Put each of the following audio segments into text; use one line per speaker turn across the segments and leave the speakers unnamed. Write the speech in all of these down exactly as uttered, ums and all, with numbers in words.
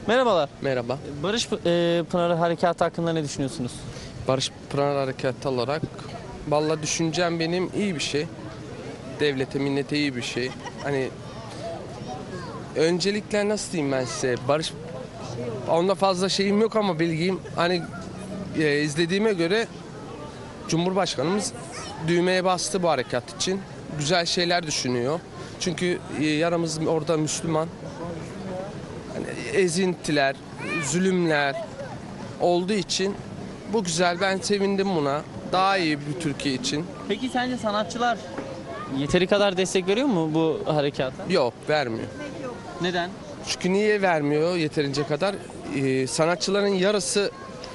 Merhabalar.
Merhaba.
Barış e, Pınarı Harekatı hakkında ne düşünüyorsunuz?
Barış Pınar Harekatı olarak valla düşüncem benim iyi bir şey. Devlete, millete iyi bir şey. Hani öncelikle nasıl diyeyim ben size? Barış onda fazla şeyim yok ama bilgim hani e, izlediğime göre Cumhurbaşkanımız düğmeye bastı bu harekat için. Güzel şeyler düşünüyor. Çünkü e, yaramız orada Müslüman. Hani ezintiler, zulümler olduğu için bu güzel. Ben sevindim buna. Daha iyi bir Türkiye için.
Peki sence sanatçılar yeteri kadar destek veriyor mu bu harekata?
Yok, vermiyor.
Neden?
Çünkü niye vermiyor yeterince kadar? Ee, sanatçıların yarısı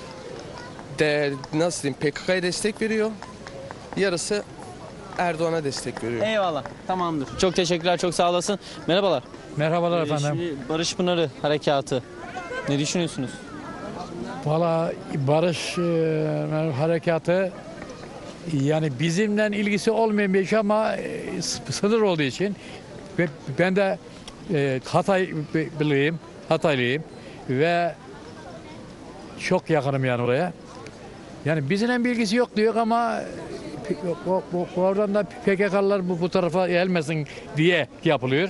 de nasıl diyeyim P K K'ya destek veriyor. Yarısı Erdoğan'a destek veriyor.
Eyvallah. Tamamdır. Çok teşekkürler. Çok sağ olasın. Merhabalar.
Merhabalar
Ee,
efendim.
Şimdi Barış Pınarı Harekatı. Ne düşünüyorsunuz?
Valla Barış e, Harekatı yani bizimle ilgisi olmayan bir şey ama e, sınır olduğu için ve ben de e, Hataylıyım, Hataylıyım ve çok yakınım yani oraya. Yani bizimle bilgisi yok diyor ama o, o, oradan da P K K'lılar bu, bu tarafa gelmesin diye yapılıyor.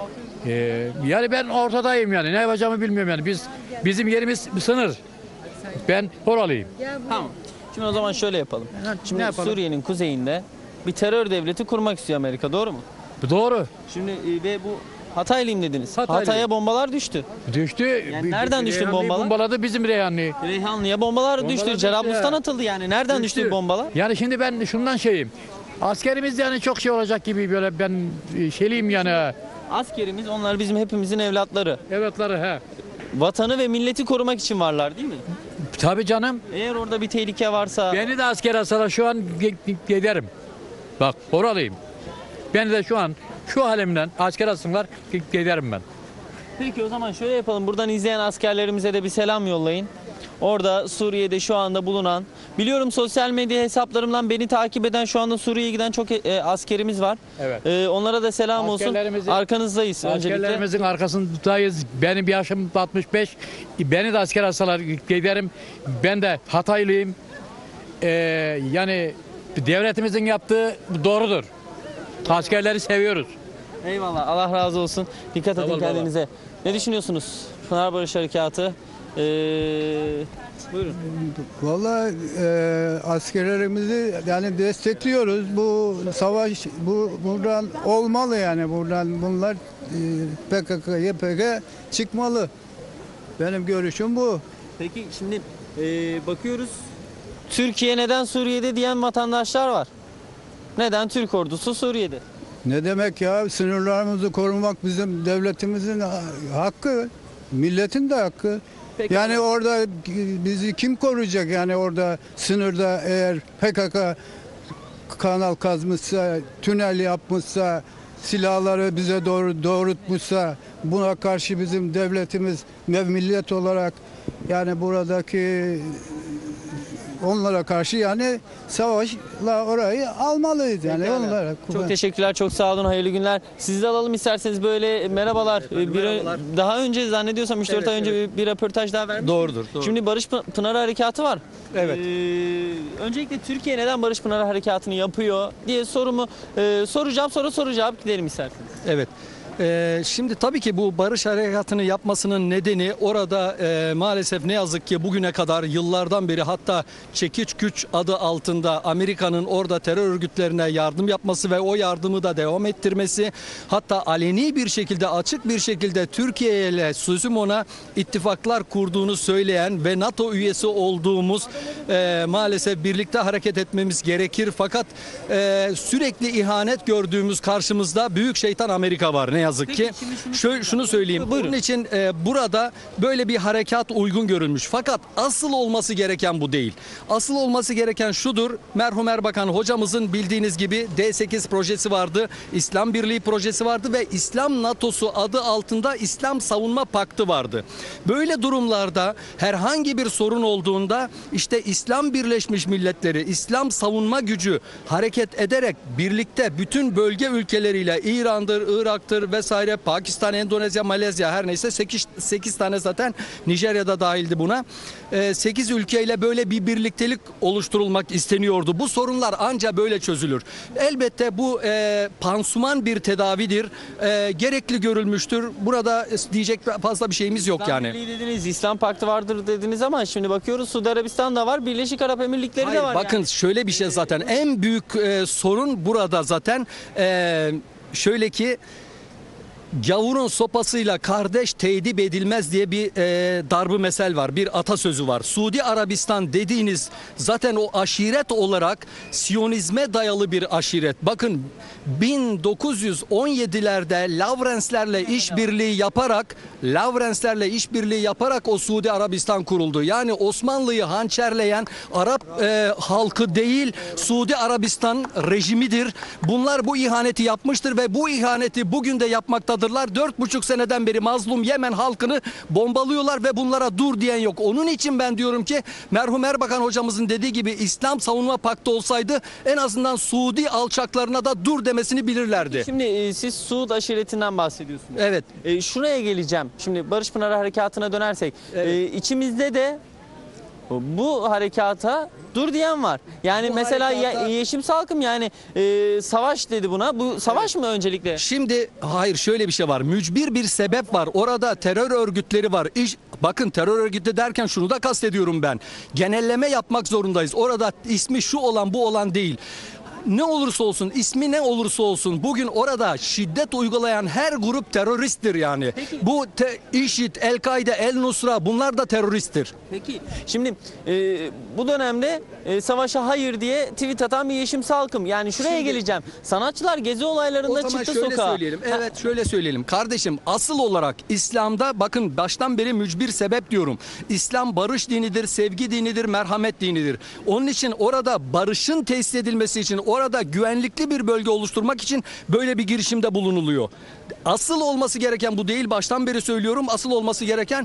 Ee, yani ben ortadayım yani ne yapacağımı bilmiyorum yani biz bizim yerimiz sınır. Ben oralıyım.
Tamam. Şimdi o zaman şöyle yapalım. Şimdi
Ne yapalım?
Suriye'nin kuzeyinde bir terör devleti kurmak istiyor Amerika. Doğru mu?
Doğru.
Şimdi e, ve bu Hataylıyım dediniz.
Hataylıyım.
Hatay'a bombalar düştü.
Düştü.
Yani nereden düştü
Reyhanlı'yı
bombalar?
Bombaladı bizim Reyhanlı.
Reyhanlı'ya bombalar,
Bombalar
düştü.
düştü
Cerablus'tan
ya.
atıldı yani. Nereden düştü, bu bombalar?
Yani şimdi ben şundan şeyim. Askerimiz yani çok şey olacak gibi böyle ben şeyliyim yani.
Askerimiz onlar bizim hepimizin evlatları.
Evlatları he.
Vatanı ve milleti korumak için varlar değil mi?
Tabii canım.
Eğer orada bir tehlike varsa
Beni de asker alsalar şu an ge- giderim. Bak oralıyım. Beni de şu an şu halimden asker alsınlar ge- giderim ben.
peki o zaman şöyle yapalım. Buradan izleyen askerlerimize de bir selam yollayın. Orada Suriye'de şu anda bulunan, biliyorum sosyal medya hesaplarımdan beni takip eden şu anda Suriye'ye giden çok e, askerimiz var.
Evet.
E, onlara da selam olsun.
Askerlerimizin-
Arkanızdayız öncelikle.
Askerlerimizin arkasındayız. Benim yaşım altmış beş. Beni de asker alsalar giderim. Ben de Hataylıyım. Ee, yani devletimizin yaptığı doğrudur. Askerleri seviyoruz.
Eyvallah. Allah razı olsun. Dikkat edin
Eyvallah.
kendinize. Ne düşünüyorsunuz? Pınar Barış Harekatı. Ee, buyurun.
Vallahi e, askerlerimizi yani destekliyoruz. Bu savaş bu buradan olmalı yani buradan bunlar e, P K K, Y P G çıkmalı. Benim görüşüm bu.
Peki şimdi e, bakıyoruz. Türkiye neden Suriye'de diyen vatandaşlar var. Neden Türk ordusu Suriye'de?
Ne demek ya sınırlarımızı korumak bizim devletimizin ha- hakkı, milletin de hakkı.
Peki.
Yani orada bizi kim koruyacak yani orada sınırda eğer P K K kanal kazmışsa, tünel yapmışsa, silahları bize doğru doğrultmuşsa buna karşı bizim devletimiz ve millet olarak yani buradaki onlara karşı yani savaşla orayı almalıyız yani
Pekala.
onlara.
Çok teşekkürler, çok sağ olun, hayırlı günler. Sizi de alalım isterseniz böyle merhabalar. Bir,
merhabalar.
Daha önce zannediyorsam üç dört
Evet,
ay önce bir, bir röportaj daha vermiştim.
Doğrudur, doğru.
Şimdi Barış Pı- Pınarı Harekatı var.
Evet.
Ee, öncelikle Türkiye neden Barış Pınarı Harekatı'nı yapıyor diye sorumu e, soracağım, sonra soru cevap gidelim isterseniz.
Evet. Ee, şimdi tabii ki bu barış harekatını yapmasının nedeni orada e, maalesef ne yazık ki bugüne kadar yıllardan beri hatta çekiç güç adı altında Amerika'nın orada terör örgütlerine yardım yapması ve o yardımı da devam ettirmesi, hatta aleni bir şekilde açık bir şekilde Türkiye ile sözüm ona ittifaklar kurduğunu söyleyen ve NATO üyesi olduğumuz e, maalesef birlikte hareket etmemiz gerekir fakat e, sürekli ihanet gördüğümüz karşımızda büyük şeytan Amerika var ne yazık
Peki,
ki.
şimdi şunu
Şöyle, şunu söyleyeyim.
Buyurun.
Bunun için e, burada böyle bir harekat uygun görülmüş. Fakat asıl olması gereken bu değil. Asıl olması gereken şudur. Merhum Erbakan hocamızın bildiğiniz gibi D sekiz projesi vardı. İslam Birliği projesi vardı ve İslam NATO'su adı altında İslam Savunma Paktı vardı. Böyle durumlarda herhangi bir sorun olduğunda işte İslam Birleşmiş Milletleri, İslam savunma gücü hareket ederek birlikte bütün bölge ülkeleriyle İran'dır, Irak'tır vesaire, Pakistan, Endonezya, Malezya, her neyse sekiz, sekiz tane zaten, Nijerya'da dahildi buna. sekiz ülkeyle böyle bir birliktelik oluşturulmak isteniyordu. Bu sorunlar anca böyle çözülür. Elbette bu e, pansuman bir tedavidir. E, gerekli görülmüştür. Burada diyecek fazla bir şeyimiz yok
İslam
yani.
Birliği dediniz, İslam Paktı vardır dediniz ama şimdi bakıyoruz Suudi Arabistan da var, Birleşik Arap Emirlikleri
Hayır,
de var.
bakın
yani.
şöyle bir şey zaten en büyük e, sorun burada zaten e, şöyle ki gavurun sopasıyla kardeş tedip edilmez diye bir e, darbu mesel var. Bir atasözü var. Suudi Arabistan dediğiniz zaten o aşiret olarak Siyonizme dayalı bir aşiret. Bakın bin dokuz yüz on yedilerde Lavrenslerle işbirliği yaparak Lavrenslerle işbirliği yaparak o Suudi Arabistan kuruldu. Yani Osmanlı'yı hançerleyen Arap e, halkı değil, Suudi Arabistan rejimidir. Bunlar bu ihaneti yapmıştır ve bu ihaneti bugün de yapmaktadırlar. Dört buçuk seneden beri mazlum Yemen halkını bombalıyorlar ve bunlara dur diyen yok. Onun için ben diyorum ki merhum Erbakan hocamızın dediği gibi İslam Savunma Paktı olsaydı en azından Suudi alçaklarına da dur demesini bilirlerdi.
Şimdi e, siz Suud aşiretinden bahsediyorsunuz.
Evet.
E, şuraya geleceğim. Şimdi Barış Pınarı Harekatı'na dönersek.
Evet.
E, içimizde de bu harekata dur diyen var. Yani
Bu
mesela
harekata-
Ye- Yeşim Salkım yani e, savaş dedi buna. Bu savaş mı öncelikle?
Şimdi hayır şöyle bir şey var. Mücbir bir sebep var. Orada terör örgütleri var. İş, bakın terör örgütü derken şunu da kastediyorum ben. Genelleme yapmak zorundayız. Orada ismi şu olan bu olan değil. Ne olursa olsun, ismi ne olursa olsun bugün orada şiddet uygulayan her grup teröristtir yani.
Peki.
Bu te, IŞİD, El-Kaide, El-Nusra bunlar da teröristtir.
Peki şimdi e, bu dönemde e, savaşa hayır diye tweet atan bir Yeşim Salkım. Yani şuraya
Şimdi-
geleceğim. Sanatçılar gezi olaylarında
O zaman
çıktı
şöyle
sokağa.
söyleyelim. Evet şöyle söyleyelim. Kardeşim asıl olarak İslam'da bakın baştan beri mücbir sebep diyorum. İslam barış dinidir, sevgi dinidir, merhamet dinidir. Onun için orada barışın tesis edilmesi için orada güvenlikli bir bölge oluşturmak için böyle bir girişimde bulunuluyor. Asıl olması gereken bu değil. Baştan beri söylüyorum. Asıl olması gereken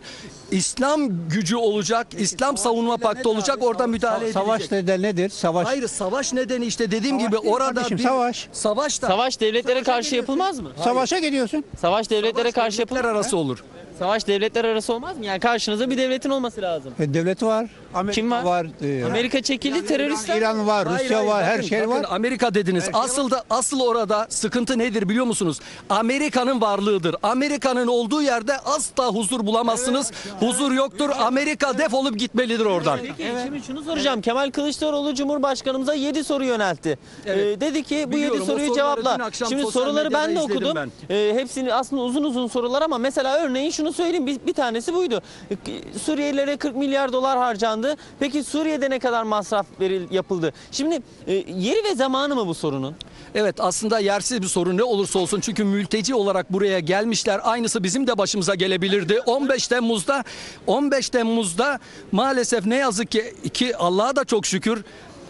İslam gücü olacak. İslam savunma paktı olacak. Orada müdahale edilecek.
Savaş nedeni nedir? Savaş.
Hayır savaş nedeni işte dediğim
Savaş
gibi
değil
orada
kardeşim,
bir
savaş.
Savaş da
Savaş devletlere
Savaşa
karşı
gidiyorsun.
yapılmaz mı?
Savaşa gidiyorsun.
Savaş devletlere karşı
devletler
yapılmaz mı?
arası olur.
Savaş devletler arası olmaz mı? Yani karşınızda bir devletin olması lazım.
E, devleti var. Amerika
Kim var?
var. e,
Amerika çekildi, teröristler.
İran var,
Hayır,
Rusya
hayır,
var, her
bakın,
şey
bakın,
var.
Amerika dediniz. asıl da asıl orada sıkıntı nedir biliyor musunuz? Amerika'nın varlığıdır. Amerika'nın olduğu yerde asla huzur bulamazsınız. Huzur yoktur. Amerika defolup gitmelidir oradan.
Peki şimdi şunu soracağım. Kemal Kılıçdaroğlu Cumhurbaşkanımıza yedi soru yöneltti.
Evet.
Ee, dedi ki bu
Biliyorum,
yedi
o
soruyu
soruları
cevapla.
dün akşam
Şimdi
sosyal
soruları ben de
medyada izledim
okudum. Ee, hepsini aslında uzun uzun sorular ama mesela örneğin şunu söyleyeyim. Bir, bir tanesi buydu. Ee, Suriyelilere kırk milyar dolar harcandı. Peki Suriye'de ne kadar masraf veril, yapıldı? Şimdi e, yeri ve zamanı mı bu sorunun?
Evet aslında yersiz bir sorun ne olursa olsun çünkü mülteci olarak buraya gelmişler. Aynısı bizim de başımıza gelebilirdi. on beş Temmuz'da on beş Temmuz'da maalesef ne yazık ki ki Allah'a da çok şükür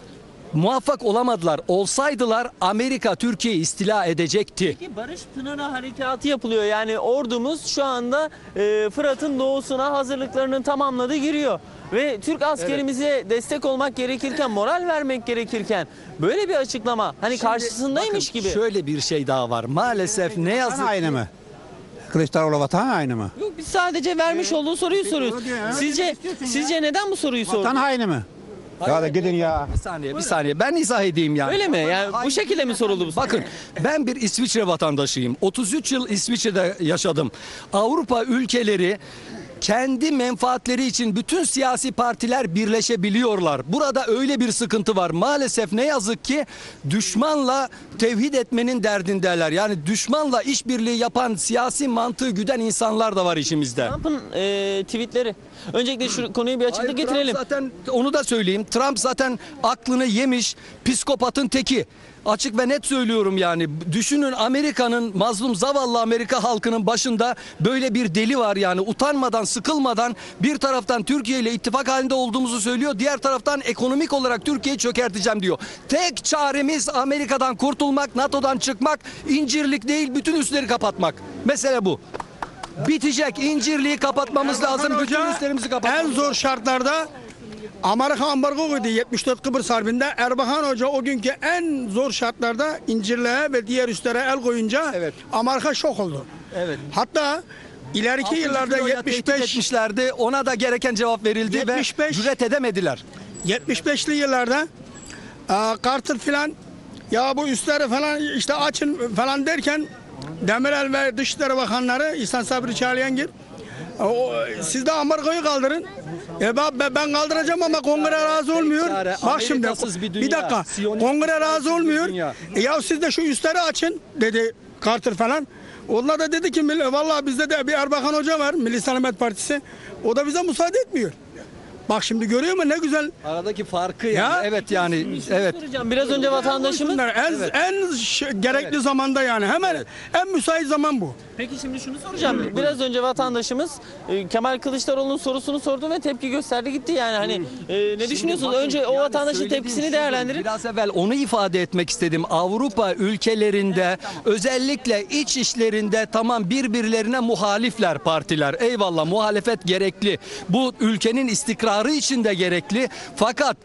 muvaffak olamadılar. Olsaydılar Amerika Türkiye'yi istila edecekti.
Peki Barış Pınarı Harekatı yapılıyor. Yani ordumuz şu anda e, Fırat'ın doğusuna hazırlıklarını tamamladı, giriyor. Ve Türk askerimize destek olmak gerekirken, moral vermek gerekirken böyle bir açıklama hani
Şimdi
karşısındaymış
bakın,
gibi.
Şöyle bir şey daha var. Maalesef ne yazık
Vatan aynı
ki-
mı? Kılıçdaroğlu vatan aynı mı?
Yok biz sadece vermiş olduğu soruyu soruyoruz. Sizce sizce neden bu soruyu
Vatan
sordun?
aynı mı? Ya da gidin ya.
Bir saniye, bir saniye. Ben izah edeyim yani.
Öyle mi? Yani bu şekilde mi soruldu bu soru?
Bakın ben bir İsviçre vatandaşıyım. otuz üç yıl İsviçre'de yaşadım. Avrupa ülkeleri kendi menfaatleri için bütün siyasi partiler birleşebiliyorlar. Burada öyle bir sıkıntı var. Maalesef ne yazık ki düşmanla tevhid etmenin derdindeler. Yani düşmanla işbirliği yapan siyasi mantığı güden insanlar da var işimizde.
Trump'ın e, tweetleri. Öncelikle şu konuyu bir açıklık
Hayır,
getirelim.
Trump zaten onu da söyleyeyim. Trump zaten aklını yemiş, psikopatın teki. Açık ve net söylüyorum yani. Düşünün Amerika'nın, mazlum zavallı Amerika halkının başında böyle bir deli var yani. Utanmadan, sıkılmadan bir taraftan Türkiye ile ittifak halinde olduğumuzu söylüyor. Diğer taraftan ekonomik olarak Türkiye'yi çökerteceğim diyor. Tek çaremiz Amerika'dan kurtulmak, NATO'dan çıkmak, incirlik değil bütün üstleri kapatmak. Mesele bu. Bitecek. İncirliği kapatmamız lazım. Bütün üstlerimizi kapatmamız
En zor şartlarda Amerika ambargo koydu yetmiş dört Kıbrıs Harbi'nde. Erbakan Hoca o günkü en zor şartlarda İncirli'ye ve diğer üslere el koyunca
Evet.
Amerika şok oldu.
Evet.
Hatta ileriki yıllarda
Filo'ya
yetmiş
tehdit
beş
etmişlerdi. Ona da gereken cevap verildi
yetmiş beş
ve cüret edemediler.
yetmiş beşli yıllarda e, Carter filan ya bu üsleri falan işte açın falan derken Demirel ve Dışişleri Bakanları İhsan Sabri Çağlayangil o, siz de Amerika'yı kaldırın. E ben, ben kaldıracağım ama kongre razı olmuyor.
çare,
Bak şimdi
Amerikasız bir
bir,
dünya,
dakika
Siyonist
kongre razı olmuyor.
dünya.
E, ya siz de şu üsleri açın dedi Carter falan. Onlar da dedi ki "Mill- vallahi bizde de bir Erbakan Hoca var Milli Selamet Partisi. O da bize müsaade etmiyor. Bak şimdi görüyor musun ne güzel.
Aradaki farkı yani.
Ya.
Evet yani evet.
Soracağım. Biraz önce vatandaşımız...
Bunlar en en ş- gerekli zamanda yani hemen en müsait zaman bu.
Peki şimdi şunu soracağım. Biraz önce vatandaşımız e, Kemal Kılıçdaroğlu'nun sorusunu sordu ve tepki gösterdi gitti yani. Hani e, ne düşünüyorsunuz? Önce o vatandaşın tepkisini değerlendirin.
Biraz evvel onu ifade etmek istedim. Avrupa ülkelerinde özellikle iç işlerinde tamam birbirlerine muhalifler partiler. Eyvallah muhalefet gerekli. Bu ülkenin istikrarı için de gerekli. Fakat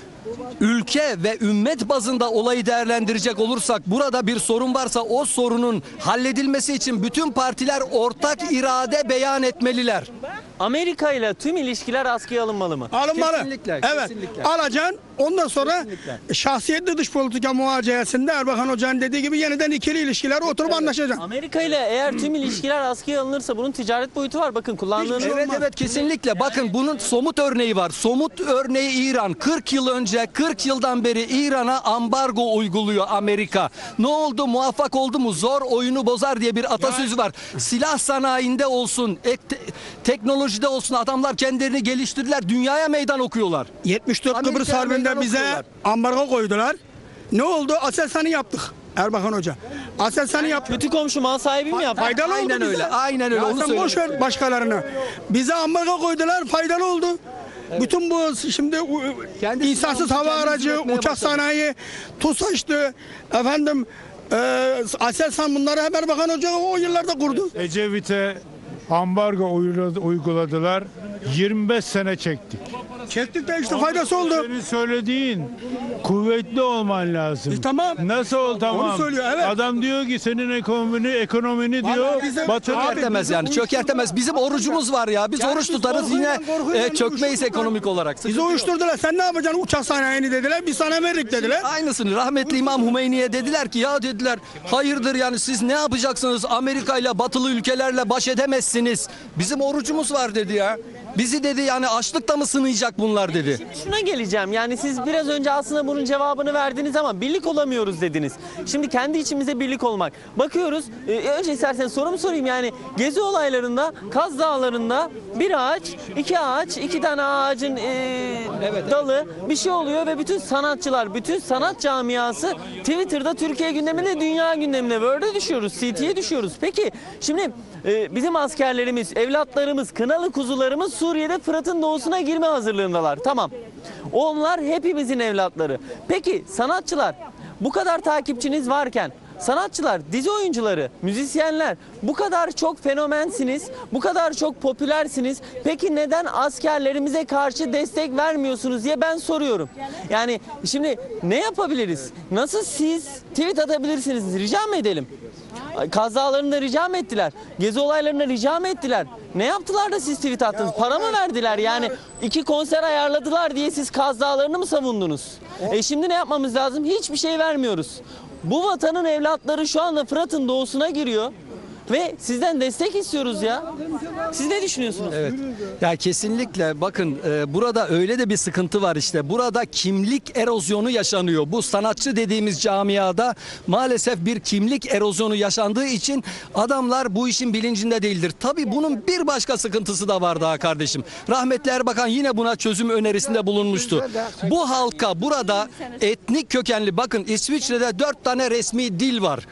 ülke ve ümmet bazında olayı değerlendirecek olursak burada bir sorun varsa o sorunun halledilmesi için bütün partiler ortak irade beyan etmeliler.
Amerika ile tüm ilişkiler askıya alınmalı mı?
Alınmalı.
Kesinlikle,
Evet.
kesinlikle.
Alacaksın. Ondan sonra
Kesinlikle.
şahsiyetli dış politika muhaceyesinde Erbakan Hoca'nın dediği gibi yeniden ikili ilişkiler oturup anlaşacaksın.
Amerika ile eğer tüm ilişkiler askıya alınırsa bunun ticaret boyutu var. Bakın kullandığınız...
Evet evet kesinlikle. Bakın bunun somut örneği var. Somut örneği İran. kırk yıl önce kırk yıldan beri İran'a ambargo uyguluyor Amerika. Ne oldu? Muvaffak oldu mu? Zor oyunu bozar diye bir atasözü var. Silah sanayinde olsun, ek- te- teknolojide olsun adamlar kendilerini geliştirdiler. Dünyaya meydan okuyorlar.
yetmiş dört
Amerika'ya
Kıbrıs Harbi'nde
meydan
bize
okuyorlar.
ambargo koydular. Ne oldu? Aselsan'ı yaptık. Erbakan Hoca. Aselsan'ı yaptık.
Kötü komşu mal sahibi mi yapar?
Faydalı oldu
Aynen
bize.
öyle. Aynen öyle.
Ya
Onu
sen
söylemek
boş ver başkalarını. Bize ambargo koydular, faydalı oldu. Bütün bu şimdi u-
Kendi
insansız
silahımızı
hava
kendimiz
aracı,
üretmeye
uçak
başladık.
sanayi, TUSAŞ'tı, efendim e, Aselsan bunları hep Erbakan Hoca o yıllarda kurdu.
Ecevit'e ambargo uyguladı- uyguladılar. yirmi beş sene çektik.
Çektik de işte faydası oldu.
Senin söylediğin kuvvetli olman lazım.
E tamam.
Nasıl ol tamam?
Onu söylüyor, evet.
Adam diyor ki senin ekonomini ekonomini diyor.
Vallahi bize-
Batı
Abi,
Çökertemez yani.
bizim
Çökertemez. Bizim orucumuz var ya. Biz
Yani
oruç
biz
tutarız
korkuyla-
yine
korkuyla
e, çökmeyiz
uyuşturdular.
ekonomik olarak.
Bizi
Sıkıntı yok.
uyuşturdular. Sen ne yapacaksın? Uçak sanayini dediler. Biz sana verdik dediler.
Aynısını rahmetli İmam Hümeyni'ye dediler ki ya dediler hayırdır yani siz ne yapacaksınız Amerika ile batılı ülkelerle baş edemezsiniz. Bizim orucumuz var dedi ya. Bizi dedi yani açlıkta mı sınayacak bunlar dedi.
Şimdi şuna geleceğim. Yani siz biraz önce aslında bunun cevabını verdiniz ama birlik olamıyoruz dediniz. Şimdi kendi içimize birlik olmak. Bakıyoruz. e, önce isterseniz sorumu sorayım. Yani gezi olaylarında Kaz Dağları'nda bir ağaç, iki ağaç, iki tane ağacın e, dalı bir şey oluyor ve bütün sanatçılar, bütün sanat camiası Twitter'da Türkiye gündemine, dünya gündemine, Word'e düşüyoruz, C T'ye düşüyoruz. Peki şimdi e, bizim askerlerimiz, evlatlarımız, kınalı kuzularımız Suriye'de Fırat'ın doğusuna girme hazırlığındalar. Tamam. Onlar hepimizin evlatları. Peki sanatçılar bu kadar takipçiniz varken sanatçılar, dizi oyuncuları, müzisyenler bu kadar çok fenomensiniz, bu kadar çok popülersiniz. Peki neden askerlerimize karşı destek vermiyorsunuz diye ben soruyorum. Yani şimdi ne yapabiliriz? Nasıl siz tweet atabilirsiniz? Rica mı edelim? Kazalarında rica mı ettiler? Gezi olaylarında rica mı ettiler? Ne yaptılar da siz tweet attınız? Para mı verdiler? Yani iki konser ayarladılar diye siz Kaz Dağları'nı mı savundunuz? E şimdi ne yapmamız lazım? Hiçbir şey vermiyoruz. Bu vatanın evlatları şu anda Fırat'ın doğusuna giriyor ve sizden destek istiyoruz ya. Siz ne düşünüyorsunuz?
Evet. Ya kesinlikle bakın e, burada öyle de bir sıkıntı var işte. Burada kimlik erozyonu yaşanıyor. Bu sanatçı dediğimiz camiada maalesef bir kimlik erozyonu yaşandığı için adamlar bu işin bilincinde değildir. Tabii bunun bir başka sıkıntısı da var daha kardeşim. Rahmetli Erbakan yine buna çözüm önerisinde bulunmuştu. Bu halka burada etnik kökenli bakın İsviçre'de dört tane resmi dil var.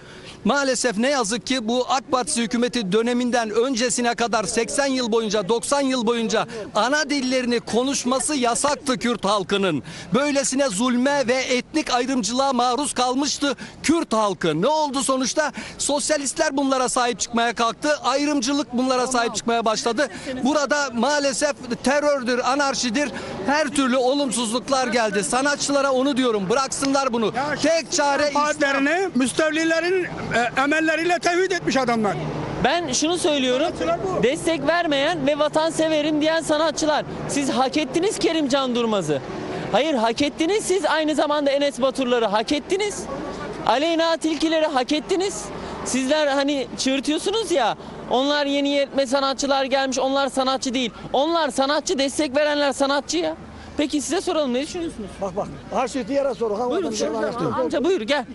Maalesef ne yazık ki bu AK Partisi hükümeti döneminden öncesine kadar seksen yıl boyunca, doksan yıl boyunca ana dillerini konuşması yasaktı Kürt halkının. Böylesine zulme ve etnik ayrımcılığa maruz kalmıştı Kürt halkı. Ne oldu sonuçta? Sosyalistler bunlara sahip çıkmaya kalktı. Ayrımcılık bunlara sahip çıkmaya başladı. Burada maalesef terördür, anarşidir, her türlü olumsuzluklar geldi. Sanatçılara onu diyorum, bıraksınlar bunu. Tek çare İslam.
Partilerini müstevlilerin e, emelleriyle tevhid etmiş adamlar.
Ben şunu söylüyorum. Destek vermeyen ve vatanseverim diyen sanatçılar. Siz hak ettiniz Kerimcan Durmaz'ı. Hayır, hak ettiniz siz aynı zamanda Enes Batur'ları hak ettiniz. Aleyna Tilkileri hak ettiniz. Sizler hani çığırtıyorsunuz ya, onlar yeni yetme sanatçılar gelmiş, onlar sanatçı değil. Onlar sanatçı, destek verenler sanatçı ya. Peki size soralım, ne düşünüyorsunuz?
Bak bak. Her şeyi yere sor. Ha,
Buyurun, amca buyur gel.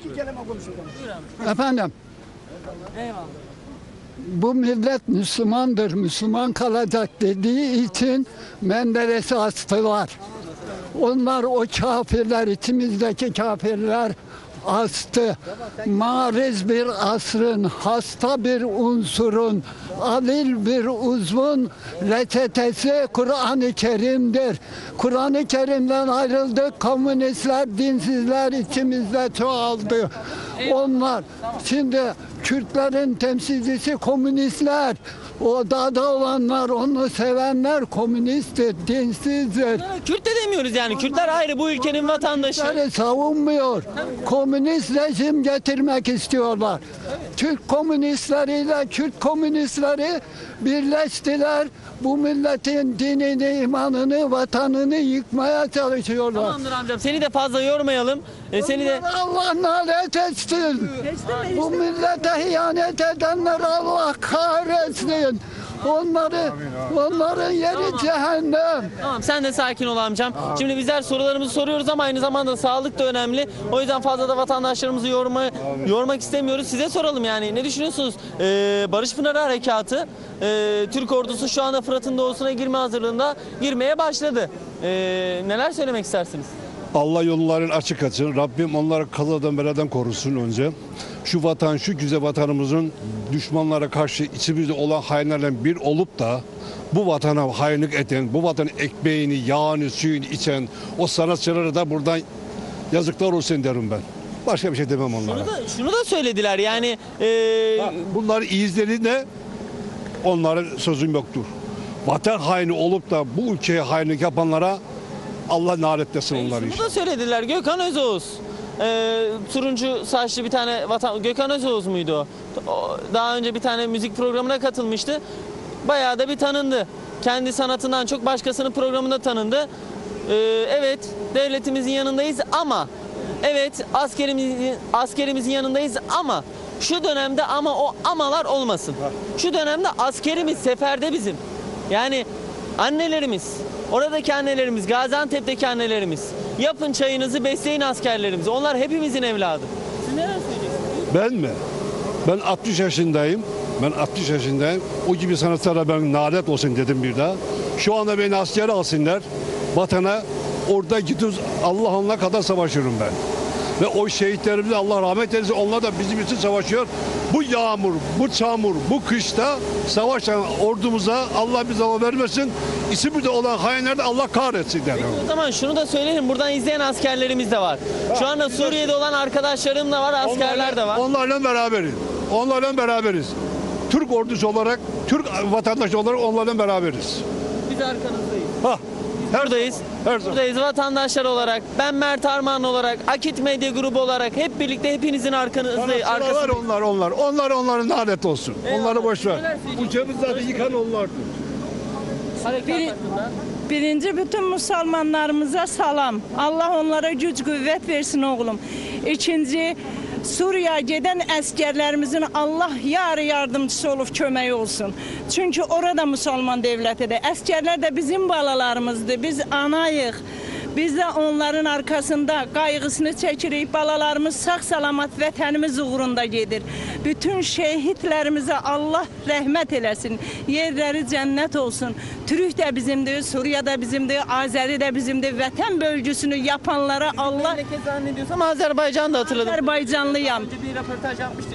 Efendim,
Eyvallah.
bu millet Müslümandır, Müslüman kalacak dediği için Menderes'i astılar. Onlar o kafirler, içimizdeki kafirler astı. Mariz bir asrın, hasta bir unsurun, alil bir uzvun reçetesi Kur'an-ı Kerim'dir. Kur'an-ı Kerim'den ayrıldık, komünistler, dinsizler içimizde çoğaldı. Onlar, şimdi Kürtlerin temsilcisi komünistler, o dağda olanlar, onu sevenler komünisttir, dinsizdir.
Kürt de demiyoruz yani. Kürtler ayrı, bu ülkenin vatandaşı.
Kürtleri savunmuyor. Komünist rejim getirmek istiyorlar. Türk komünistleriyle Kürt komünistleri birleştiler. Bu milletin dinini, imanını, vatanını yıkmaya çalışıyorlar.
Tamamdır amcam, seni de fazla yormayalım. E, seni de...
Allah lanet etsin. Bu millete ihanet edenler Allah kahretsin. Onları, onların yeri cehennem.
Tamam, sen de sakin ol amcam. Şimdi bizler sorularımızı soruyoruz ama aynı zamanda sağlık da önemli. O yüzden fazla da vatandaşlarımızı yorma, yormak istemiyoruz. Size soralım yani. Ne düşünüyorsunuz? Ee, Barış Pınarı Harekatı, e, Türk ordusu şu anda Fırat'ın doğusuna girme hazırlığında girmeye başladı. E, neler söylemek istersiniz?
Allah yolların açık açsın. Rabbim onları kazadan beladan korusun önce. Şu vatan, şu güzel vatanımızın düşmanlara karşı içimizde olan hainlerden bir olup da bu vatana hainlik eden, bu vatanın ekmeğini, yağını, suyunu içen o sanatçılara da buradan yazıklar olsun derim ben. Başka bir şey demem onlara.
Şunu da, şunu da söylediler yani. E,
Ha, bunlar izlerinde onlara sözüm yoktur. Vatan haini olup da bu ülkeye hainlik yapanlara Allah lanetlesin onları
Şunu
işte.
da söylediler. Gökhan Özoğuz. Ee, turuncu saçlı bir tane vatan... Gökhan Özoğuz muydu o? O daha önce bir tane müzik programına katılmıştı. Bayağı da bir tanındı. Kendi sanatından çok başkasının programında tanındı. Ee, evet, devletimizin yanındayız ama... Evet, askerimizin, askerimizin yanındayız ama... Şu dönemde ama o amalar olmasın. Şu dönemde askerimiz seferde bizim. Yani annelerimiz... Oradaki annelerimiz, Gaziantep'teki annelerimiz. Yapın çayınızı, besleyin askerlerimizi. Onlar hepimizin evladı. Siz neler söyleyeceksiniz?
Ben mi? Ben altmış yaşındayım. Ben altmış yaşındayım. O gibi sanatçılara ben nalet olsun dedim bir daha. Şu anda beni askere alsınlar. Vatana orada gidiyoruz. Allah onunla kadar savaşıyorum ben. Ve o şehitlerimize Allah rahmet eylesin. Onlar da bizim için savaşıyor. Bu yağmur, bu çamur, bu kışta savaşan ordumuza Allah bize o vermesin. İsimde olan hainler de Allah kahretsin derim.
O zaman şunu da söyleyelim. Buradan izleyen askerlerimiz de var. Şu anda Suriye'de olan arkadaşlarım da var, askerler de var.
Onlarla beraberiz. Onlarla beraberiz. Türk ordusu olarak, Türk vatandaşı olarak onlarla beraberiz.
Biz arkanızdayız.
Ha, her
Buradayız.
Her zaman.
Buradayız vatandaşlar olarak. Ben Mert Armağan olarak, Akit Medya Grubu olarak hep birlikte hepinizin arkanızdayız.
Sanatçılar onlar, onlar. Onlar onların lanet olsun.
Eyvallah.
Onları boş ver.
Neler söyleyeceksiniz?
Bu ceviz zaten yıkan onlardır.
Harekat
Bir-
hakkında.
Birinci bütün Müslümanlarımıza salam. Allah onlara güc kuvvet versin oğlum. İkinci Suriye'ye giden askerlerimizin Allah yarı yardımcısı olup kömeği olsun. Çünkü orada Müslüman devletidir. Askerler de bizim balalarımızdır. Biz anayıq. Biz de onların arkasında kaygısını çekirik. Balalarımız sağ salamat vətənimiz uğrunda gedir. Bütün şehitlerimize Allah rahmet eləsin. Yerleri cennet olsun. Türk de bizimdir, Suriye de bizimdir, Azeri de bizimdir. Vətən bölgüsünü yapanlara Allah...
Memleket zannediyorsam Azerbaycan da hatırladım.
Azerbaycanlıyam.
Önce bir röportaj yapmıştık.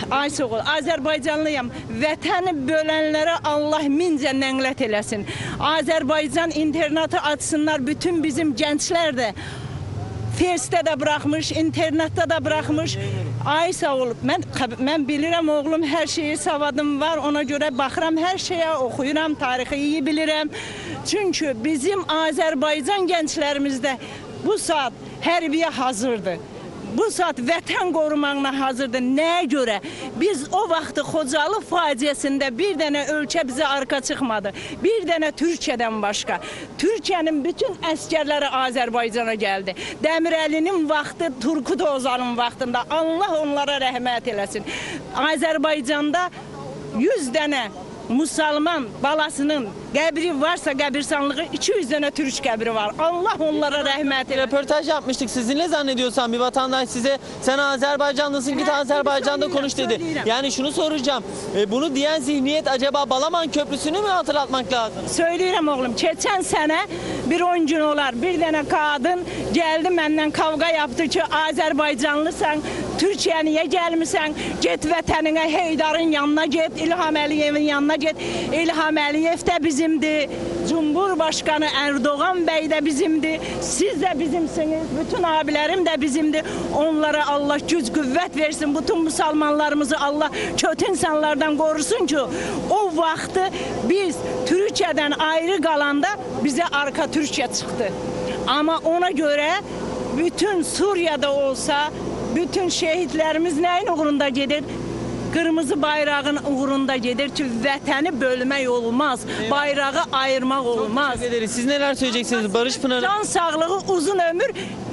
Aysoğul, Azərbaycanlıyam. Vətəni bölənlərə Allah mincə nənglət eləsin. Azərbaycan internatı açsınlar, bütün bizim gənclər də Fersdə də buraxmış, internetdə də buraxmış. Ay sağ ol. Mən mən bilirəm oğlum, hər şeyi savadım var. Ona görə baxıram hər şeyə, oxuyuram, tarixi iyi bilirəm. Çünki bizim Azərbaycan gənclərimizdə bu saat hərbiyə hazırdır. Bu saat vətən qorumağına hazırdır. Nəyə görə? Biz o vaxtı Xocalı faciəsində bir dənə ölkə bizə arka çıxmadı. Bir dənə Türkiyədən başqa. Türkiyənin bütün əskərləri Azərbaycana gəldi. Dəmirəlinin vaxtı, Turgut Özalın vaxtında. Allah onlara rəhmət eləsin. Azərbaycanda yüz dənə Müslüman balasının qəbri varsa qəbirstanlığı iki yüz dənə Türk qəbri var. Allah onlara rəhmət eylesin.
Röportaj yapmıştık. Sizinle zannediyorsam bir vatandaş size sen Azerbaycanlısın git Azerbaycan'da konuş dedi. Yani şunu soracağım. E, bunu diyen zihniyet acaba Balaman Köprüsü'nü mü hatırlatmak lazım?
Söyleyirəm oğlum. Keçən sənə bir on gün olar. Bir dənə qadın gəldi məndən kavga yaptı ki Azerbaycanlısan, Türkiyə niyə gəlmirsən? Get vətəninə, Heydarın yanına get, İlham Əliyevin yanına get. İlham Əliyev də bizimdir. Cumhurbaşkanı Erdoğan bəy də bizimdir. Siz də bizimsiniz. Bütün abilərim də bizimdir. Onlara Allah güc qüvvət versin. Bütün müsəlmanlarımızı Allah kötü insanlardan qorusun ki o vaxtı biz Türkiyədən ayrı qalanda bizə arka Türkiyə çıxdı. Amma ona görə bütün Suriyada olsa bütün şehitlərimiz nəyin uğrunda gedir? Kırmızı bayrağın uğrunda gedir ki vətəni bölmək olmaz. Bayrağı ayırmaq olmaz.
Siz neler söyleyeceksiniz Barış Pınarı?
Can sağlığı, uzun ömür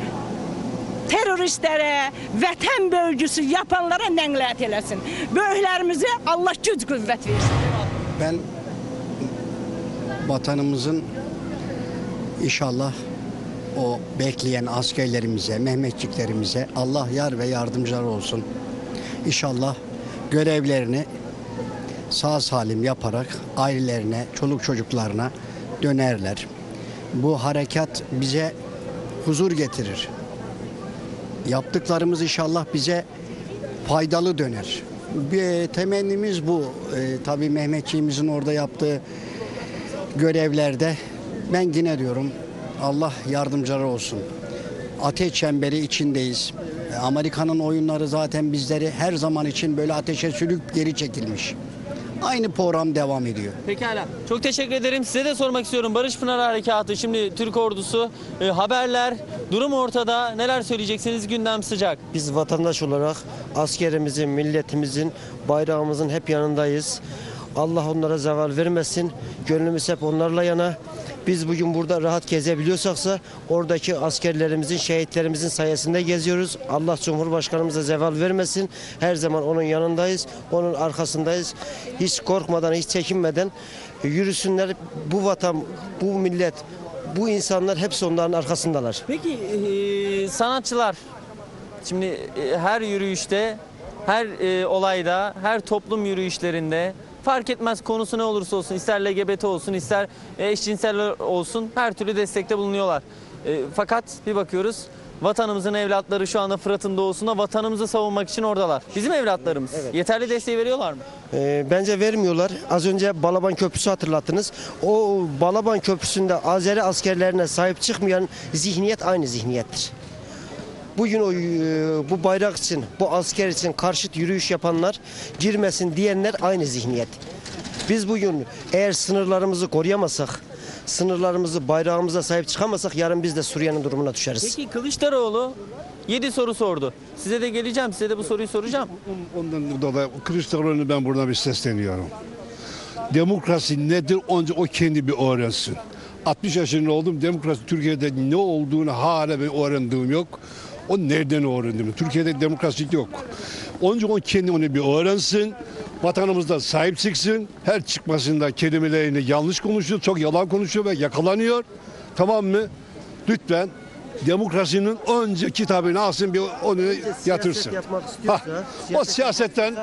teröristlərə, vətən bölgüsü yapanlara nəqlət eləsin. Böyüklərimizə Allah güc qüvvət versin.
Ben vatanımızın inşallah o bekleyen askerlerimize, Mehmetçiklerimize Allah yar ve yardımcılar olsun. İnşallah görevlerini sağ salim yaparak ailelerine, çoluk çocuklarına dönerler. Bu harekat bize huzur getirir. Yaptıklarımız inşallah bize faydalı döner. Bir temennimiz bu. Ee, tabii Mehmetçiğimizin orada yaptığı görevlerde ben yine diyorum Allah yardımcıları olsun. Ateş çemberi içindeyiz. Amerika'nın oyunları zaten bizleri her zaman için böyle ateşe sürüp geri çekilmiş. Aynı program devam ediyor.
Pekala. Çok teşekkür ederim. Size de sormak istiyorum. Barış Pınarı Harekatı, şimdi Türk ordusu, e, haberler, durum ortada. Neler söyleyeceksiniz? Gündem sıcak.
Biz vatandaş olarak askerimizin, milletimizin, bayrağımızın hep yanındayız. Allah onlara zeval vermesin. Gönlümüz hep onlarla yana. Biz bugün burada rahat gezebiliyorsaksa oradaki askerlerimizin, şehitlerimizin sayesinde geziyoruz. Allah Cumhurbaşkanımıza zeval vermesin. Her zaman onun yanındayız, onun arkasındayız. Hiç korkmadan, hiç çekinmeden yürüsünler. Bu vatan, bu millet, bu insanlar hepsi onların arkasındalar.
Peki e, sanatçılar, şimdi e, her yürüyüşte, her e, olayda, her toplum yürüyüşlerinde fark etmez konusu ne olursa olsun, ister L G B T olsun, ister eşcinsel olsun her türlü destekte bulunuyorlar. E, fakat bir bakıyoruz vatanımızın evlatları şu anda Fırat'ın doğusunda vatanımızı savunmak için oradalar. Bizim evlatlarımız. Evet. Yeterli desteği veriyorlar mı?
E, bence vermiyorlar. Az önce Balaban Köprüsü hatırlattınız. O Balaban Köprüsü'nde Azeri askerlerine sahip çıkmayan zihniyet aynı zihniyettir. Bugün o bu bayrak için, bu asker için karşıt yürüyüş yapanlar, girmesin diyenler aynı zihniyet. Biz bugün eğer sınırlarımızı koruyamazsak, sınırlarımızı, bayrağımıza sahip çıkamazsak yarın biz de Suriye'nin durumuna düşeriz.
Peki Kılıçdaroğlu yedi soru sordu. Size de geleceğim, size de bu soruyu soracağım.
Ondan dolayı Kılıçdaroğlu'na ben buradan bir sesleniyorum. Demokrasi nedir? Önce o kendi bir öğrensin. altmış yaşında oldum. Demokrasi Türkiye'de ne olduğunu hala bir öğrendiğim yok. O nereden öğrendim? Türkiye'de demokrasi yok. Onun için o kendi onu bir öğrensin. Vatanımızda sahip çıksın. Her çıkmasında kelimelerini yanlış konuşuyor. Çok yalan konuşuyor ve yakalanıyor. Tamam mı? Lütfen demokrasinin önce kitabını alsın bir onu yatırsın.
Siyaset yapmak
Ha,
istiyorsa,
o siyasetten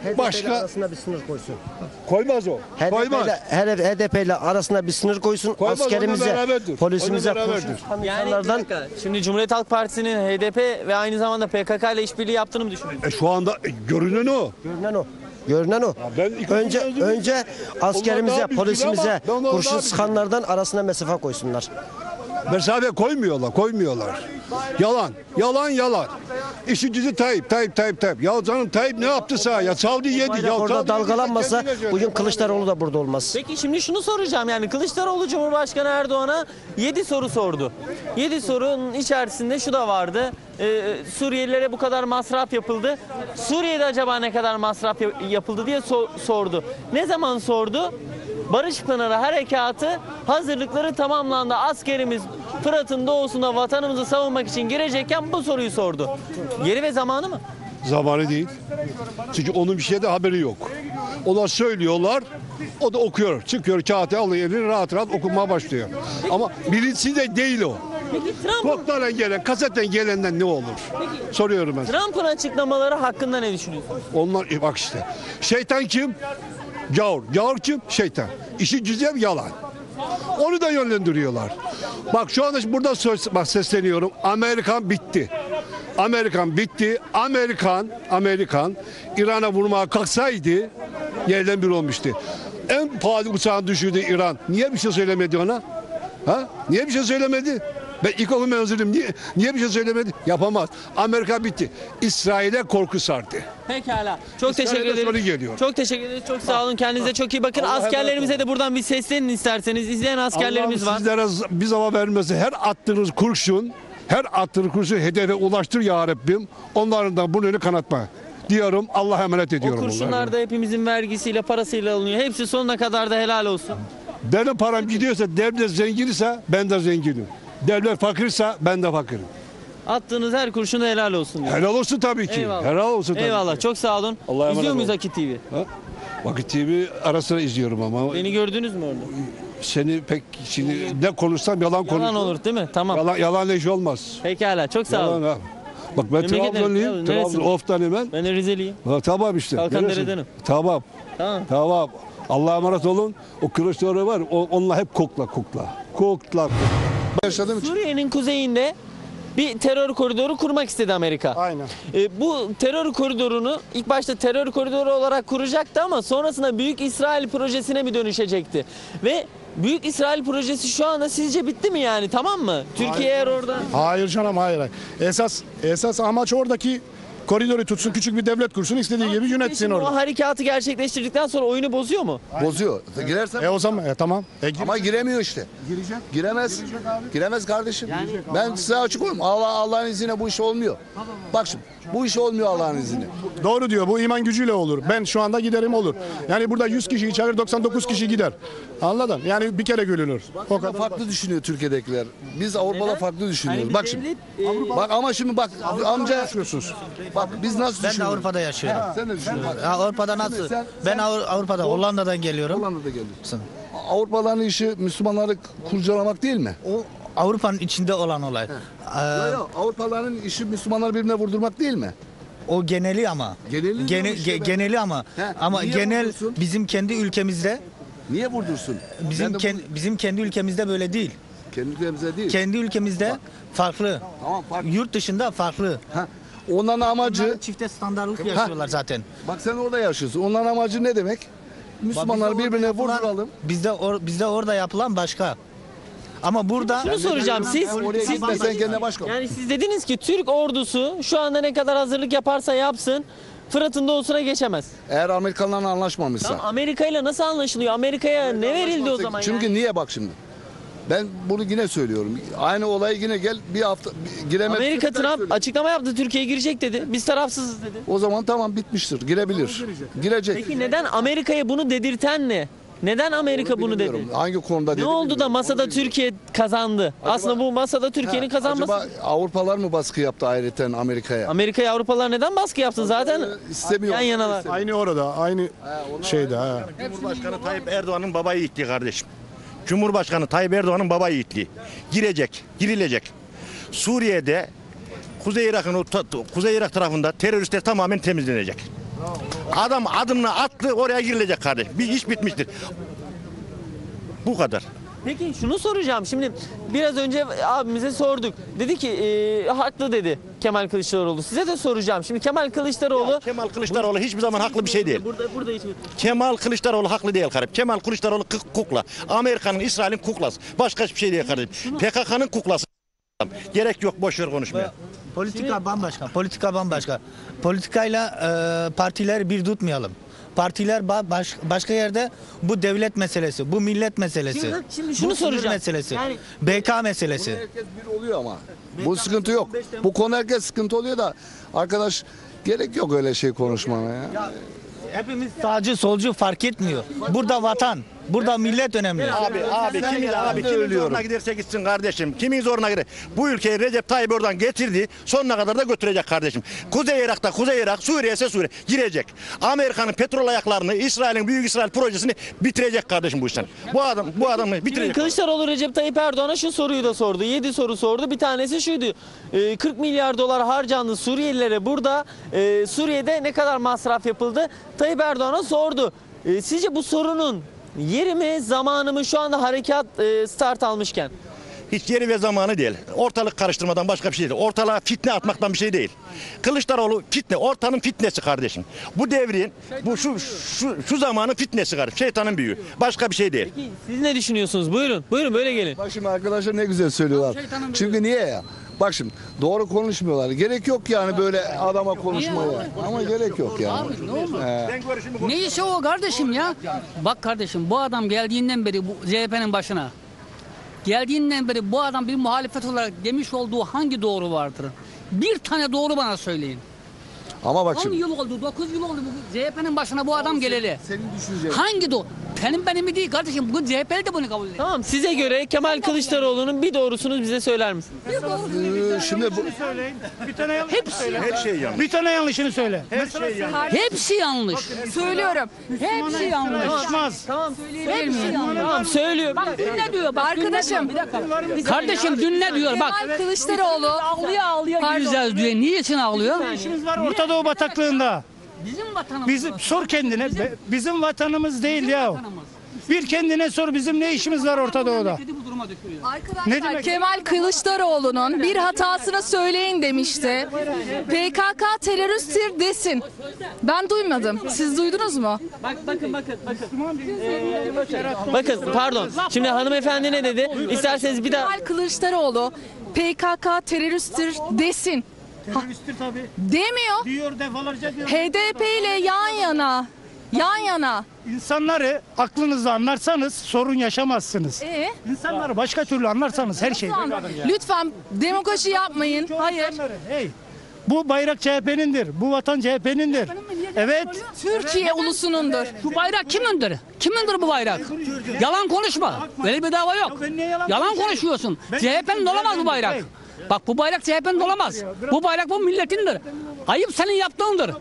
Başka
arasına bir sınır koysun.
koymaz o. Koymaz.
H D P ile arasına bir sınır koysun.
Koymaz,
askerimize,
onunla beraberdir.
polisimize,
Onunla beraberdir.
Yani bir
insanlardan
dakika, şimdi Cumhuriyet Halk Partisi'nin H D P ve aynı zamanda P K K ile işbirliği yaptığını mı düşünüyorsunuz?
E şu anda e, görünen o.
görünen o. Görünen o.
ben ilk
Önce
önce-
önce askerimize,
Onlar daha
polisimize,
bilgili ama onlar
kurşun
daha
sıkanlardan arasına mesafe koysunlar.
Mesafe koymuyorlar, koymuyorlar. Yalan, yalan, yalan. İşi dizi Tayyip, Tayyip, Tayyip, Tayyip. Ya canım Tayyip ne yaptıysa ya çaldı yedi.
Bayrak
Ya
orada
çaldı,
dalgalanmasa
yedi, kendine söyle.
bugün Kılıçdaroğlu da burada olmaz.
Peki şimdi şunu soracağım, yani Kılıçdaroğlu Cumhurbaşkanı Erdoğan'a yedi soru sordu. yedi sorunun içerisinde şu da vardı. Ee, Suriyelilere bu kadar masraf yapıldı. Suriye'de acaba ne kadar masraf yap- yapıldı diye so- sordu. Ne zaman sordu? Barış Pınarı Harekatı hazırlıkları tamamlandı. Askerimiz Fırat'ın doğusuna vatanımızı savunmak için girecekken bu soruyu sordu. Yeri ve zamanı mı?
Zamanı değil. Çünkü onun bir şeyde haberi yok. Onlar söylüyorlar, o da okuyor. Çıkıyor kağıtı alıyor elini rahat rahat okumaya başlıyor. Ama bilinçli değil o.
Peki Trump,
Koklardan gelen, kasetten gelenden ne olur? Soruyorum ben.
Trump'ın açıklamaları hakkında ne düşünüyorsunuz?
Onlar e, bak işte. Şeytan kim? Gavur. Gavur kim? Şeytan. İşi güzel yalan. Onu da yönlendiriyorlar. Bak şu anda burada söz, bak sesleniyorum. Amerikan bitti. Amerikan bitti. Amerikan, Amerikan İran'a vurmaya kalksaydı yerden bir olmuştu. En pahalı uçağını düşürdü İran. Niye bir şey söylemedi ona? Ha? Niye bir şey söylemedi? Ben ilkokul mezunuyum. Niye, niye bir şey söylemedi? Yapamaz. Amerika bitti. İsrail'e korku sardı.
Pekala. Çok
İsrail'e
teşekkür
soru
ederim.
geliyor.
Çok teşekkür ederiz. Çok sağ olun. Kendinize çok iyi bakın.
Allah
Askerlerimize
emanet
de buradan bir seslenin isterseniz. İzleyen askerlerimiz
Allah'ım
var.
sizlere z- bir zaman vermesi her attığınız kurşun, her attığınız kurşun hedefe ulaştır ya Rabbim. Onların da burnunu kanatma diyorum. Allah'a emanet
O
ediyorum.
kurşunlar
onları.
da hepimizin vergisiyle, parasıyla alınıyor. Hepsi sonuna kadar da helal olsun.
Benim param gidiyorsa, devlet zenginse ben de zenginim. Devlet fakirse ben de fakirim.
Attığınız her kurşuna helal olsun diyor.
Helal olsun tabii ki.
Eyvallah.
Helal olsun tabii
Eyvallah.
ki.
Çok sağ olun.
Allah'a emanet
İzliyor muyuz
olun.
Akit T V?
Ha? Vakit T V ara sıra izliyorum ama
Beni gördünüz mü orada?
seni pek şimdi ne konuşsam yalan konuşurum.
Yalan olur değil mi? Tamam.
Yalan, yalan iş olmaz.
Pekala. Çok sağ
Yalan
olun.
ha. Bak ben
Memleket
Trabzonluyum.
neresi?
Trabzon
Neresi?
oftan hemen.
Ben de Rizeliyim.
Ha, tamam işte.
Kalkandere'denim.
Görüyorsun. Tamam.
Tamam.
Tamam. Allah'a emanet olun. O Kılıçdaroğlu var. O, onunla hep kokla kokla. Kokla. Yaşadığım için.
Suriye'nin kuzeyinde bir terör koridoru kurmak istedi Amerika.
Aynen.
E, bu terör koridorunu ilk başta terör koridoru olarak kuracaktı ama sonrasında Büyük İsrail projesine mi dönüşecekti? Ve Büyük İsrail projesi şu anda sizce bitti mi yani, tamam mı? Türkiye eğer orada...
Hayır canım hayır. hayır. Esas esas amaç oradaki koridoru tutsun, küçük bir devlet kursun, istediği gibi yönetsin
Şimdi
orada.
o harekatı gerçekleştirdikten sonra oyunu bozuyor mu?
Bozuyor. Girersen
E o zaman e, tamam. E, gir-
ama giremiyor işte.
girecek.
Giremez. Giremez kardeşim. Ben size açık olayım. Allah Allah'ın izniyle bu iş olmuyor. Bak şimdi bu iş olmuyor Allah'ın izniyle.
Doğru diyor. Bu iman gücüyle olur. Ben şu anda giderim olur. Yani burada yüz kişi çağır, doksan dokuz kişi gider. Anladın? Yani bir kere gülünür. O kadar.
Farklı düşünüyor Türkiye'dekiler. Biz Avrupa'da
Neden?
farklı
Hani
düşünüyoruz.
bir
Bak şimdi.
devlet, e,
Bak ama şimdi bak amca
yaşıyorsunuz.
bak biz nasıl
Ben de
düşünüyoruz?
Avrupa'da yaşıyorum.
Sen de düşün. Bak.
Ya Avrupa'da nasıl?
Sen-
Ben
sen-
Avru- Avrupa'da, Hollanda'dan geliyorum.
Hollanda'da geliyorsun. Avrupaların işi Müslümanları kurcalamak değil mi?
O Avrupa'nın içinde olan olay. Ee,
Yok yok Avrupaların işi Müslümanları birbirine vurdurmak değil mi?
o geneli ama.
Geneli
Gene-
diyorum işte
ge-
ben.
geneli ama.
He,
Ama
niye
genel
vurursun?
bizim kendi ülkemizde,
Niye vurdursun?
bizim
Ben de
ken- bizim kendi ülkemizde böyle değil.
bu- kendi ülkemize değil.
Kendi ülkemizde farklı.
Tamam farklı.
Yurt dışında farklı.
Ha, onların amacı
Onlar çifte standartlık yaşıyorlar zaten.
bak sen orada yaşıyorsun. Onların amacı ne demek? Müslümanları
Bizde
birbirine
orada yapılan-
vurduralım.
Bizde or- bizde orada yapılan başka. Ama burada
Şunu soracağım, siz,
Ben oraya
siz
gitmesen kendine başka.
yani siz dediniz ki Türk ordusu şu anda ne kadar hazırlık yaparsa yapsın Fırat'ın doğusuna geçemez.
Eğer Amerikanlarla anlaşmamışsa.
Tamam, Amerika ile nasıl anlaşılıyor? Amerika'ya ne verildi o zaman?
Çünkü
yani?
niye bak şimdi? Ben bunu yine söylüyorum. Aynı olayı yine gel bir hafta bir- giremez.
Amerika
Bir daha
Trump
söyleyeyim.
açıklama yaptı, Türkiye girecek dedi. Biz tarafsızız dedi.
O zaman tamam bitmiştir. Girebilir. Girecek.
Peki neden Amerika'ya bunu dedirten ne? Neden Amerika bunu dedi?
Bilmiyorum. Hangi konuda dedi
Ne oldu da
bilmiyorum.
masada
Onu bilmiyorum.
Türkiye kazandı? Aslında bu masada Türkiye'nin
Ha,
kazanması.
Acaba Avrupalar mı baskı yaptı ayrıca Amerika'ya?
Amerika'ya Avrupalılar neden baskı yapsın? Zaten
istemiyor.
yan yanalar.
Aynı orada, aynı şeyde. Ha.
Cumhurbaşkanı Tayyip Erdoğan'ın baba yiğitliği kardeşim. Cumhurbaşkanı Tayyip Erdoğan'ın baba yiğitliği. Girecek, girilecek. Suriye'de Kuzey Irak'ın o ta- Kuzey Irak tarafında teröristler tamamen temizlenecek. Adam adımını attı, oraya girilecek kardeşim. Bir iş bitmiştir. Bu kadar.
Peki şunu soracağım. Şimdi biraz önce abimize sorduk. Dedi ki e, haklı dedi Kemal Kılıçdaroğlu. Size de soracağım. Şimdi Kemal Kılıçdaroğlu...
Ya Kemal Kılıçdaroğlu hiçbir zaman haklı bir şey değil.
Burada, burada hiç...
Kemal Kılıçdaroğlu haklı değil kardeşim. Kemal Kılıçdaroğlu kı- kukla. Amerika'nın, İsrail'in kuklası. Başka hiçbir şey değil kardeşim. P K K'nın kuklası. Gerek yok, boş ver konuşmaya.
Politika bambaşka. Politika bambaşka. Politikayla e, partileri bir tutmayalım. Partiler ba- baş- başka yerde bu devlet meselesi, bu millet meselesi.
Şimdi- şimdi şunu
bu sınır
soracağım.
meselesi.
Yani-
B K meselesi.
Herkes bir oluyor ama. Bu sıkıntı yok. Bu konu herkes sıkıntı oluyor da arkadaş gerek yok öyle şey konuşmana ya.
Hepimiz sağcı solcu fark etmiyor. Burada vatan, burada millet önemli.
Abi abi kimin abi kimin zoruna giderse gitsin kardeşim. Kimin zoruna gider. Bu ülkeyi Recep Tayyip Erdoğan getirdi. Sonuna kadar da götürecek kardeşim. Kuzey Irak'ta Kuzey Irak, Suriye ise Suriye girecek. Amerika'nın petrol ayaklarını, İsrail'in Büyük İsrail projesini bitirecek kardeşim bu işten. Bu adam bu adamı
Şimdi
bitirecek.
Kılıçdaroğlu Recep Tayyip Erdoğan'a şu soruyu da sordu. yedi soru sordu. Bir tanesi şuydu. Ee, kırk milyar dolar harcandı Suriyelilere. Burada e, Suriye'de ne kadar masraf yapıldı? Tayyip Erdoğan'a sordu. E, sizce bu sorunun yeri mi, zamanı mı şu anda harekat e, start almışken?
Hiç yeri ve zamanı değil. Ortalık karıştırmadan başka bir şey değil. Ortalığa fitne atmaktan bir şey değil. Kılıçdaroğlu fitne, ortanın fitnesi kardeşim. Bu devrin, bu şu şu şu zamanın fitnesi kardeşim. Şeytanın büyüğü. Başka bir şey değil.
Peki siz ne düşünüyorsunuz? Buyurun, buyurun böyle gelin.
Bak şimdi arkadaşlar ne güzel söylüyorlar. Çünkü niye ya? Bak şimdi doğru konuşmuyorlar. Gerek yok yani böyle adama konuşmaya. Ama gerek yok yani.
Abi ne olur?
He.
Ne işi o kardeşim ya? Bak kardeşim bu adam geldiğinden beri bu C H P'nin başına. Geldiğinden beri bu adam bir muhalefet olarak demiş olduğu hangi doğru vardır? Bir tane doğru bana söyleyin.
Ama bak
on
şimdi.
yıl oldu, dokuz yıl oldu bu C H P'nin başına bu adam geleli.
Senin düşüncen.
Hangi doğru? Benim benim değil kardeşim. Bugün C H P'li de bunu kabul ediyor.
Tamam, size göre Kemal Kılıçdaroğlu'nun bir doğrusunu bize söyler misiniz?
Ee, şimdi bu
Bir tane yanlış
Hepsi
söyle.
Her şey yanlış.
Bir tane yanlışını söyle.
Her şey yanlış.
Hepsi yanlış. Söylüyorum. Hepsi yanlış.
Yakışmaz.
Tamam,
Hepsi yanlış.
tamam söylüyorum.
Bak dün ne diyor? Bak,
Arkadaşım.
Bir dakika. Kardeşim dün ne diyor? Bak.
Kemal Kılıçdaroğlu
Ağlıyor ağlıyor gireceğiz diyor. Niçin ağlıyor?
İşimiz var Orta Doğu bataklığında.
Bizim vatanımız.
Bizim sor kendine. Be- Bizim vatanımız değil ya. Bir kendine sor bizim ne işimiz var Orta Doğu'da.
Bu duruma dökülüyor.
Arkadaşlar
Ne demek?
Kemal Kılıçdaroğlu'nun bir hatasını söyleyin demişti. P K K teröristtir desin. Ben duymadım. Siz duydunuz mu?
Bak bakın bakın bakın. Ee, bakın. Bakın pardon. Şimdi hanımefendi ne dedi? İsterseniz bir daha
Kemal Kılıçdaroğlu P K K teröristtir desin.
Teröristtir tabii.
Demiyor.
Diyor defalarca diyor.
H D P ile yan yana. Yan yana.
İnsanları aklınızla anlarsanız sorun yaşamazsınız.
Ee?
İnsanları başka türlü anlarsanız her şey.
Lütfen, lütfen demagoji yapmayın. Hayır.
Hey, bu bayrak C H P'nindir. Bu vatan C H P'nindir. Evet.
Türkiye ulusunundur.
Bu bayrak kimindir? Kimindir bu bayrak? Yalan konuşma. Böyle bir dava yok.
ben niye yalan
Yalan
konuşayım?
konuşuyorsun.
Ben-
C H P'nin olamaz bu bayrak.
Hey.
Bak bu bayrak C H P'nin olamaz. Bu bayrak bu milletindir. Ayıp senin yaptığındır.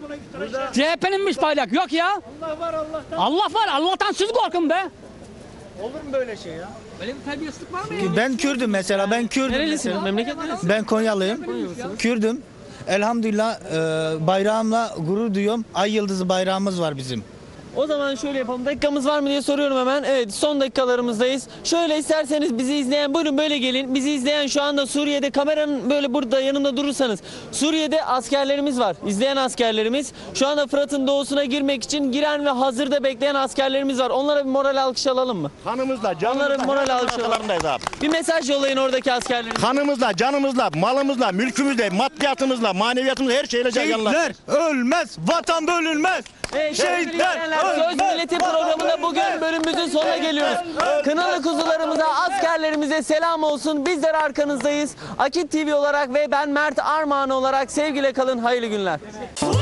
C H P'ninmiş bayrak. Yok ya.
Allah var Allah'tan.
Allah var. Allah'tan siz korkun be.
Olur mu böyle şey ya?
Böyle bir terbiyesizlik var mı ya?
Ben Kürdüm mesela, ben Kürdüm.
nerelisin?
mesela.
Memleket neresi?
Ben Konyalıyım. Kürdüm. Elhamdülillah e, bayrağımla gurur duyuyorum. Ay yıldızı bayrağımız var bizim.
O zaman şöyle yapalım. Dakikamız var mı diye soruyorum hemen. Evet, son dakikalarımızdayız. Şöyle isterseniz bizi izleyen, buyurun böyle gelin. Bizi izleyen şu anda Suriye'de, kameranın böyle burada yanımda durursanız. Suriye'de askerlerimiz var. İzleyen askerlerimiz. Şu anda Fırat'ın doğusuna girmek için giren ve hazırda bekleyen askerlerimiz var. Onlara bir moral alkışı alalım mı?
Kanımızla, canımızla,
Onlara bir moral
her
alkışı alalım.
arkalarındayız abi.
Bir mesaj yollayın oradaki askerlerimize.
Kanımızla, canımızla, malımızla, mülkümüzle, maddiyatımızla, maneviyatımızla her şeyle can yanlar.
Şehitler ölmez, vatan bölünmez.
Evet, sevgili izleyenler, Söz Milleti programında bugün bölümümüzün sonuna geliyoruz. Kınalı kuzularımıza, askerlerimize selam olsun. Bizler arkanızdayız. Akit T V olarak ve ben Mert Armağan olarak sevgiyle kalın, hayırlı günler.